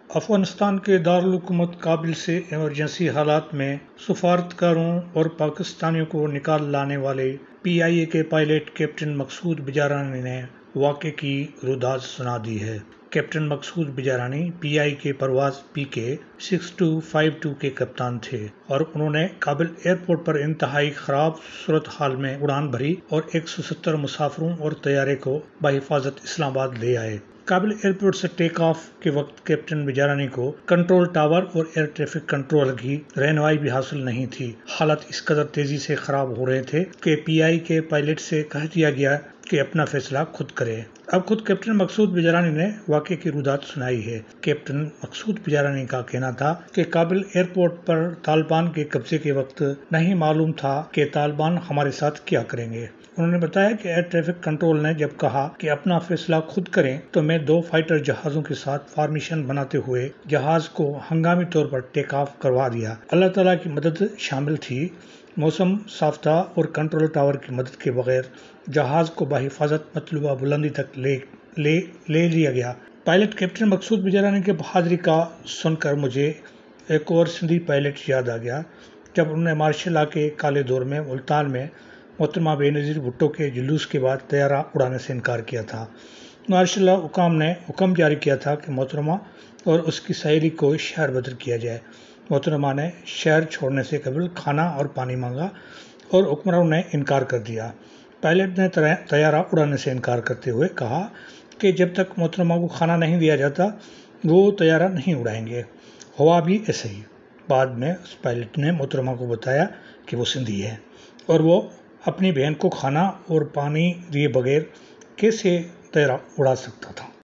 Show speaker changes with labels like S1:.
S1: افغانستان کے دارالحکومت کابل سے ایمرجنسی حالات میں سفارتکاروں اور پاکستانیوں کو نکال لانے والے پی آئی اے کے پائلٹ کیپٹن مقصود بجارانی نے واقعے کی روداد سنا دی ہے۔ کیپٹن مقصود بجارانی پی آئی کے پرواز پی کے 6252 کے کپتان تھے اور انہوں نے کابل ایئرپورٹ پر انتہائی خراب صورتحال میں اڑان بھری اور 170 مسافروں اور طیارے کو بحفاظت اسلام آباد لے آئے۔ کابل ایئرپورٹ سے ٹیک آف کے وقت کیپٹن بجارانی کو کنٹرول ٹاور اور ایئر ٹریفک کنٹرول کی رہنمائی بھی حاصل نہیں تھی۔ حالات اس قدر تیزی سے خراب ہو رہے تھے کہ پی آئی کے پائلٹ سے کہہ دیا گیا کہ اپنا فیصلہ خود کرے۔ اب خود کیپٹن مقصود بجارانی نے واقعے کی روداد سنائی ہے۔ کیپٹن مقصود بجارانی کا کہنا تھا کہ کابل ایئرپورٹ پر طالبان کے قبضے کے وقت نہیں معلوم تھا کہ طالبان ہمارے ساتھ کیا کریں گے۔ انہوں نے بتایا کہ ایئر ٹریفک کنٹرول نے جب کہا کہ اپنا فیصلہ خود کریں تو میں 2 فائٹر جہازوں کے ساتھ فارمیشن بناتے ہوئے جہاز کو ہنگامی طور پر ٹیک آف کروا دیا۔ اللہ تعالیٰ کی مدد شامل تھی۔ موسم صاف تھا اور کنٹرول ٹاور کی مدد کے بغیر جہاز کو بحفاظت مطلوبہ بلندی تک لے لیا گیا۔ پائلٹ کیپٹن مقصود بجارانی کے بہادری کا سن کر مجھے ایک اور سندھی پائلٹ یاد آ گیا جب انہوں نے مارشل لا کے کالے دور میں ملتان میں محترمہ بے نظیر بھٹو کے جلوس کے بعد طیارہ اڑانے سے انکار کیا تھا۔ مارشل لا حکام نے حکم جاری کیا تھا کہ محترمہ اور اس کی سہیلی کو شہر بدر کیا جائے۔ محترمہ نے شہر چھوڑنے سے قبل کھانا اور پانی مانگا اور حکمرانوں نے انکار کر دیا۔ پائلٹ نے طیارہ اڑانے سے انکار کرتے ہوئے کہا کہ جب تک محترمہ کو کھانا نہیں دیا جاتا وہ طیارہ نہیں اڑائیں گے۔ ہوا بھی ایسے ہی۔ بعد میں اس پائلٹ نے محترمہ کو بتایا کہ وہ سندھی ہے اور وہ اپنی بہن کو کھانا اور پانی دیے بغیر کیسے طیارہ اڑا سکتا تھا۔